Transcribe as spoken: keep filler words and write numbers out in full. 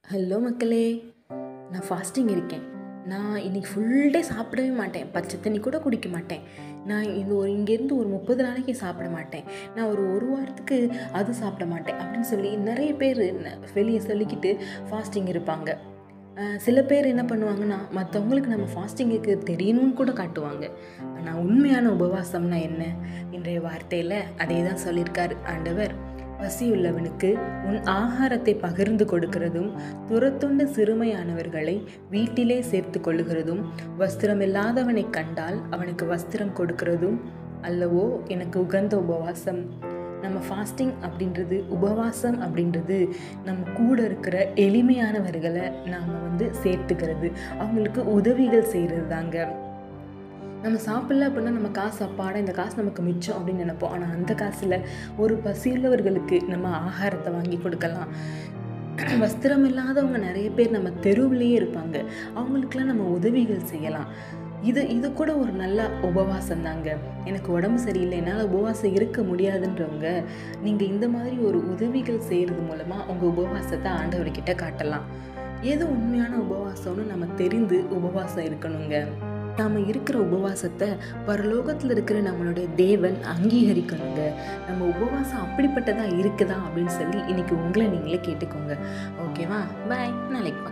Hello மக்களே, நான் fasting இருக்கேன். நான் இன்றைக்கி ஃபுல் டே சாப்பிடவே மாட்டேன். பச்சை தண்ணி கூட குடிக்க மாட்டேன். நான் இது ஒரு இங்கேருந்து ஒரு முப்பது நாளைக்கு சாப்பிட மாட்டேன். நான் ஒரு ஒரு வாரத்துக்கு அது சாப்பிட மாட்டேன் அப்படின்னு சொல்லி நிறைய பேர் வெளியே சொல்லிக்கிட்டு ஃபாஸ்டிங் இருப்பாங்க. சில பேர் என்ன பண்ணுவாங்கன்னா, மற்றவங்களுக்கு நம்ம ஃபாஸ்டிங்குக்கு தெரியணும்னு கூட காட்டுவாங்க. ஆனால் உண்மையான உபவாசம்னா என்ன? இன்றைய வார்த்தையில் அதே தான் சொல்லியிருக்காரு ஆண்டவர். பசியுள்ளவனுக்கு உன் ஆகாரத்தை பகிர்ந்து கொடுக்கிறதும், துரத்துண்ட சிறுமையானவர்களை வீட்டிலே சேர்த்து கொள்ளுகிறதும், வஸ்திரமில்லாதவனை கண்டால் அவனுக்கு வஸ்திரம் கொடுக்கிறதும் அல்லவோ எனக்கு உகந்த உபவாசம். நம்ம ஃபாஸ்டிங் அப்படின்றது, உபவாசம் அப்படின்றது நம்ம கூட இருக்கிற எளிமையானவர்களை நாம் வந்து சேர்த்துக்கிறது, அவங்களுக்கு உதவிகள் செய்கிறது தாங்க. நம்ம சாப்பிடல அப்படின்னா நம்ம காசு அப்பாடா இந்த காசு நமக்கு மிச்சம் அப்படின்னு நினைப்போம். ஆனால் அந்த காசில் ஒரு பசியுள்ளவர்களுக்கு நம்ம ஆகாரத்தை வாங்கி கொடுக்கலாம். வஸ்திரம் இல்லாதவங்க நிறைய பேர் நம்ம தெருவிலேயே இருப்பாங்க, அவங்களுக்கெல்லாம் நம்ம உதவிகள் செய்யலாம். இது இது கூட ஒரு நல்ல உபவாசம் தாங்க. எனக்கு உடம்பு சரியில்லை, என்னால் உபவாசம் இருக்க முடியாதுன்றவங்க நீங்கள் இந்த மாதிரி ஒரு உதவிகள் செய்கிறது மூலமாக உங்கள் உபவாசத்தை ஆண்டவர்கிட்ட காட்டலாம். எது உண்மையான உபவாசம்னு நம்ம தெரிந்து உபவாசம் இருக்கணுங்க. நாம் இருக்கிற உபவாசத்தை பரலோகத்தில் இருக்கிற நம்மளுடைய தேவன் அங்கீகரிக்கணுங்க. நம்ம உபவாசம் அப்படிப்பட்டதாக இருக்குதா அப்படின்னு சொல்லி இன்றைக்கி உங்களை நீங்களே கேட்டுக்கோங்க. ஓகேவா? பாய், நாளைக்கு.